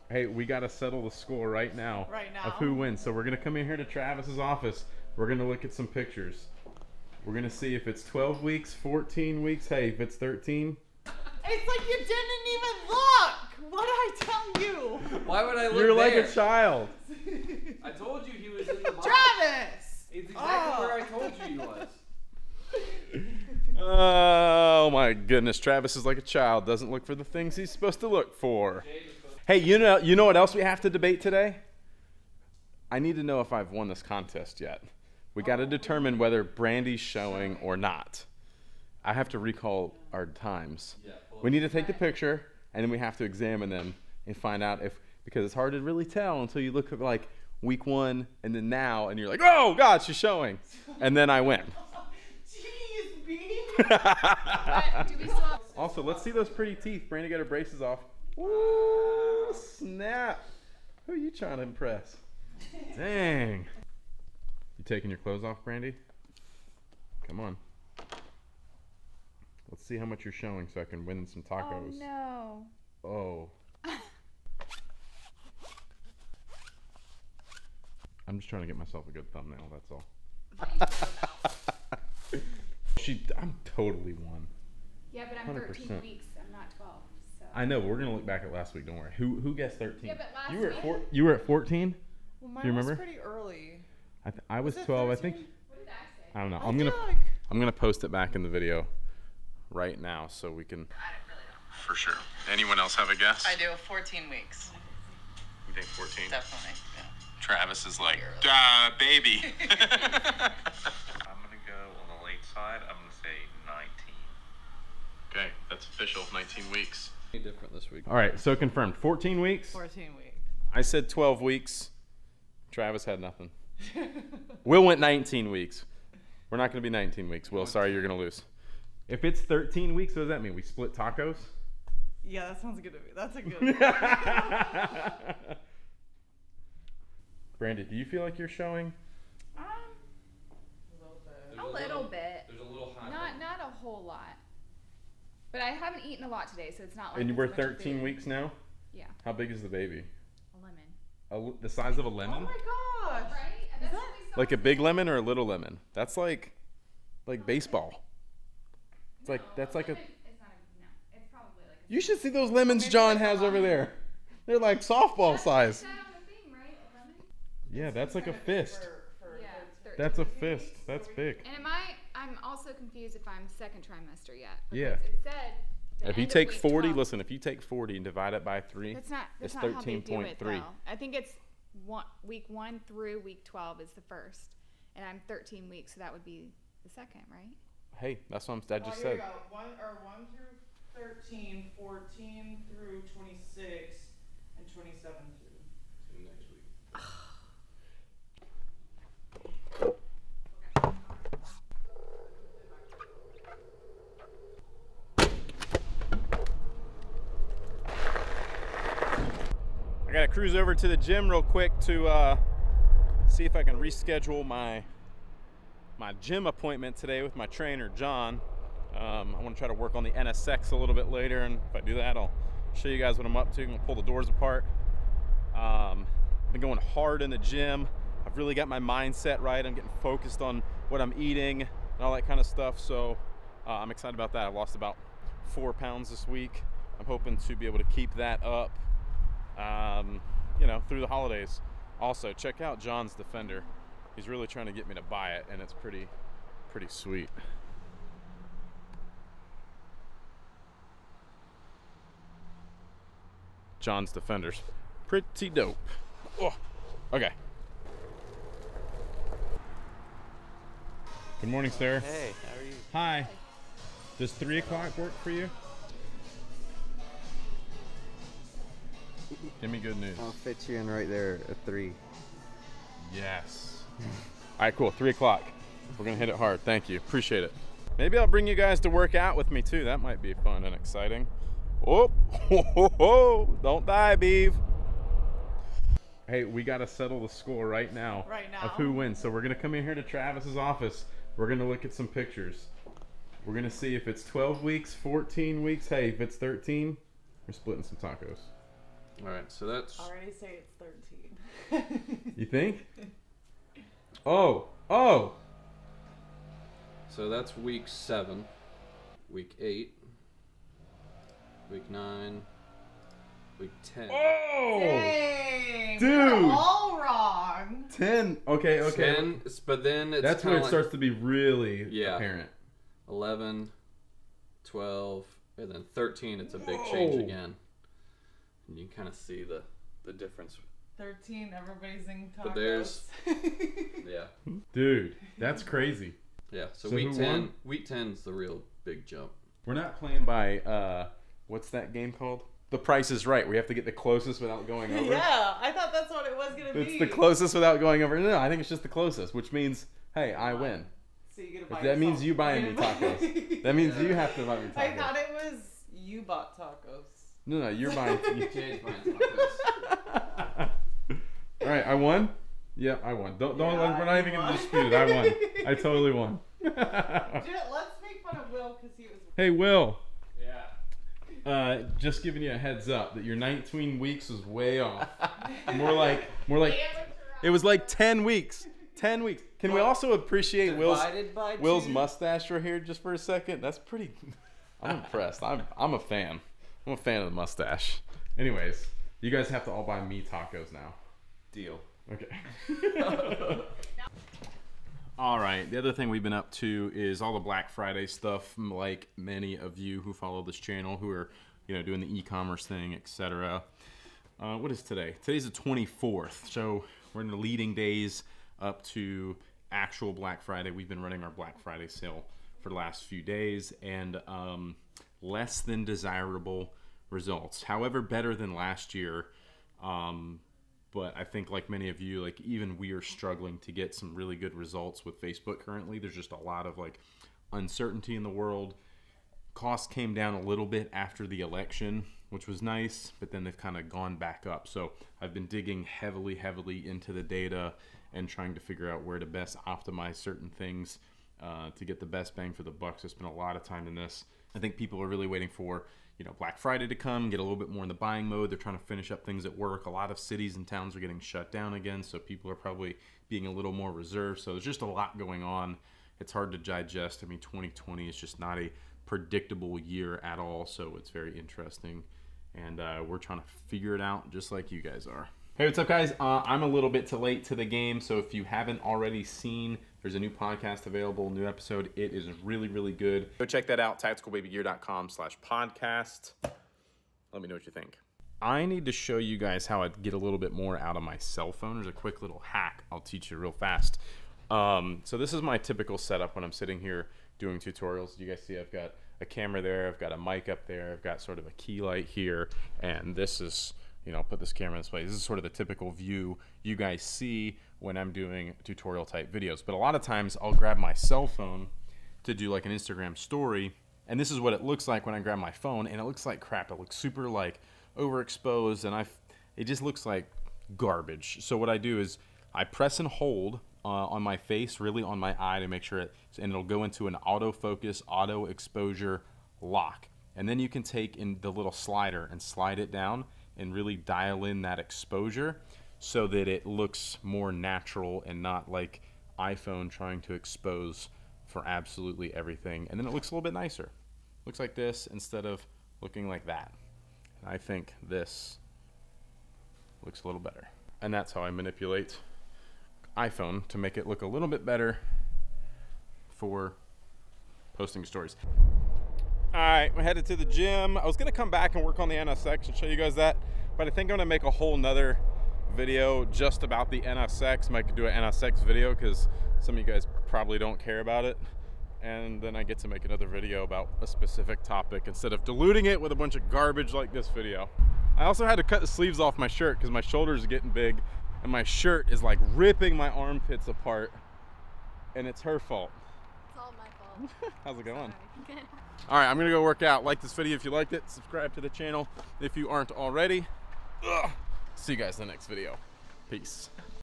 Hey, we got to settle the score right now. Right now. Of who wins. So we're going to come in here to Travis's office. We're going to look at some pictures. We're going to see if it's 12 weeks, 14 weeks. Hey, if it's 13. It's like you didn't even look. What did I tell you? Why would I look You're there? like a child. I told you he was in the box. Travis! It's exactly where I told you he was. Oh my goodness, Travis is like a child. Doesn't look for the things he's supposed to look for. Hey, you know what else we have to debate today? I need to know if I've won this contest yet. We got to determine whether Brandy's showing or not. I have to recall our times. We need to take the picture, and then we have to examine them and find out if, because it's hard to really tell until you look at like week 1 and then now, and you're like, oh God, she's showing. And then I win. Jeez, B. Also, let's see those pretty teeth. Brandy got her braces off. Ooh, snap. Who are you trying to impress? Dang. You taking your clothes off, Brandy? Come on. Let's see how much you're showing so I can win some tacos. Oh, no. Oh. I'm just trying to get myself a good thumbnail, that's all. I'm totally won. Yeah, but I'm 13 100%. weeks. I'm not 12. So. I know, but we're gonna look back at last week. Don't worry. Who guessed 13? Yeah, but last you were week. you were at 14. Well, mine Do you remember? was pretty early. I was it 12. 13? I think. What did I say? I don't know. I I'm feel gonna like I'm gonna post it back in the video right now so we can. For sure. Anyone else have a guess? I do 14 weeks. You think 14? Definitely. Yeah. Travis is like, baby. I'm gonna go on the late side. I'm gonna say 19. Okay, that's official. 19 weeks. Different this week. All right, so confirmed. 14 weeks. 14 weeks. I said 12 weeks. Travis had nothing. Will went 19 weeks. We're not going to be 19 weeks. Will, sorry, you're going to lose. If it's 13 weeks, what does that mean? We split tacos? Yeah, that sounds good to me. That's a good one. Brandy, do you feel like you're showing? A little bit. There's a little hot. Not a whole lot. But I haven't eaten a lot today, so it's not like. And it's we're a bunch of 13 food. weeks now? Yeah. How big is the baby? A lemon. The size of a Oh lemon? my gosh. Right? And that's what we saw Like a big today. lemon or a little lemon? That's like baseball. It's like, that's like a... Lemon is not no. It's probably like a. You should see those lemons John has over there. They're like softball size. Is that on the thing, right? A lemon? Yeah, that's like a fist. Yeah. 13. That's a fist. That's big. And I'm also confused if I'm second trimester yet. Yeah. because It said. the If you end of take week 40, 12. listen, if you take 40 and divide it by 3, That's not it's how they do it 13.3. though. I think it's week 1 through week 12 is the first, and I'm 13 weeks, so that would be the second, right? Hey, that's what I just Here we said. go. 1 through 13, 14 through 26, and 27 through. Next week. I gotta cruise over to the gym real quick to see if I can reschedule my gym appointment today with my trainer, John. I want to try to work on the NSX a little bit later, and if I do that, I'll show you guys what I'm up to. I'm gonna pull the doors apart. I've been going hard in the gym. I've really got my mindset right. I'm getting focused on what I'm eating and all that kind of stuff. So I'm excited about that. I've lost about 4 pounds this week. I'm hoping to be able to keep that up, you know, through the holidays. Also, check out John's Defender. He's really trying to get me to buy it, and it's pretty sweet. John's Defenders. Pretty dope. Oh, okay. Good morning, sir. Hey, how are you? Hi. Does 3 o'clock work for you? Give me good news. I'll fit you in right there at 3. Yes. All right, cool. 3 o'clock. We're going to hit it hard. Thank you. Appreciate it. Maybe I'll bring you guys to work out with me, too. That might be fun and exciting. Oh, don't die, Beeve. Hey, we got to settle the score right now. Right now. Of who wins. So we're going to come in here to Travis's office. We're going to look at some pictures. We're going to see if it's 12 weeks, 14 weeks. Hey, if it's 13, we're splitting some tacos. All right, so that's Already say it's 13. You think? Oh. so that's week 7, week 8, week 9, week 10. Oh! Dang! Dude! We're all wrong. 10. Okay. 10, but then it's That's when kinda it starts to be really Yeah. apparent. 11, 12, and then 13. It's a big change Whoa. again, and you kind of see the difference. 13, everybody's in tacos. But there's- Yeah, Dude, that's crazy. yeah. So, So week who 10, won? week 10 is the real big jump. We're not playing by, what's that game called? The Price is Right. We have to get the closest without going over. Yeah, I thought that's what it was going to be. It's the closest without going over. No, I think it's just the closest, which means, hey, I win. So you get to buy That means yourself- you buying me tacos. That means you have to buy me tacos. I thought it was you bought tacos. No, you're buying. Change my tacos. All right, I won. Yeah, I won. Don't. Yeah, We're not even you gonna won. dispute it. I won. I totally won. Let's make fun of Will because he was. Hey, Will. Yeah. Just giving you a heads up that your 19 weeks was way off. More like. It was like 10 weeks. 10 weeks. Can we also appreciate Divided by Will's 2. mustache right here just for a second? That's pretty. I'm impressed. I'm a fan. I'm a fan of the mustache. Anyways, you guys have to all buy me tacos now. Deal. Okay. All right. The other thing we've been up to is all the Black Friday stuff. Like many of you who follow this channel, who are doing the e-commerce thing, etc. What is today? Today's the 24th. So we're in the leading days up to actual Black Friday. We've been running our Black Friday sale for the last few days, and less than desirable results. However, better than last year. But I think, like many of you, like even we are struggling to get some really good results with Facebook currently. There's just a lot of like uncertainty in the world. Costs came down a little bit after the election, which was nice, but then they've kind of gone back up. So I've been digging heavily into the data and trying to figure out where to best optimize certain things to get the best bang for the buck. So I spent a lot of time in this. I think people are really waiting for Black Friday to come, get a little bit more in the buying mode. They're trying to finish up things at work. A lot of cities and towns are getting shut down again, so people are probably being a little more reserved. So there's just a lot going on. It's hard to digest. I mean, 2020 is just not a predictable year at all, so it's very interesting. And we're trying to figure it out just like you guys are. Hey, what's up, guys? I'm a little bit too late to the game, so if you haven't already seen, there's a new podcast available, new episode. It is really, really good. Go check that out, tacticalbabygear.com/podcast. Let me know what you think. I need to show you guys how I get a little bit more out of my cell phone. There's a quick little hack I'll teach you real fast. So this is my typical setup when I'm sitting here doing tutorials. You guys see I've got a camera there, I've got a mic up there, I've got sort of a key light here, and this is... put this camera in this place. This is sort of the typical view you guys see when I'm doing tutorial type videos. But a lot of times I'll grab my cell phone to do like an Instagram story, and this is what it looks like when I grab my phone, and it looks like crap. It looks super like overexposed, and it just looks like garbage. So what I do is I press and hold on my face, really on my eye, to make sure and it'll go into an autofocus, auto exposure lock. And then you can take in the little slider and slide it down and really dial in that exposure so that it looks more natural and not like iPhone trying to expose for absolutely everything. And then it looks a little bit nicer. Looks like this instead of looking like that. And I think this looks a little better. And that's how I manipulate iPhone to make it look a little bit better for posting stories. All right, we're headed to the gym. I was gonna come back and work on the NSX and show you guys that, but I think I'm gonna make a whole nother video just about the NSX. Might do an NSX video because some of you guys probably don't care about it. And then I get to make another video about a specific topic instead of diluting it with a bunch of garbage like this video. I also had to cut the sleeves off my shirt because my shoulders are getting big and my shirt is like ripping my armpits apart, and it's her fault. It's all my fault. How's it going? Sorry. All right, I'm gonna go work out. Like this video if you liked it. Subscribe to the channel if you aren't already. See you guys in the next video. Peace.